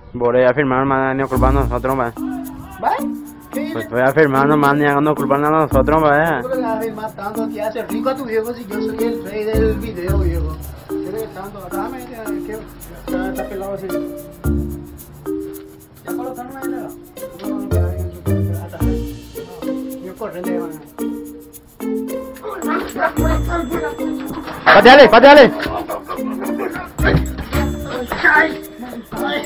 Voy a firmar, man, ni culpando a nosotros, man. ¿Vale? ¿Qué Pues voy a firmar nomás, ni no culpando a nosotros, man. ¿Cómo le vas a firmar tanto? Te hace rico a tu viejo si yo soy el rey del video, viejo. ¿Qué le tanto? Dame, ¿qué? Está pelado así. ¿Ya colocaron ahí, no? No, hasta yo corriente, man. ¡Pateale, pateale! ¡Ay! ¡Ay!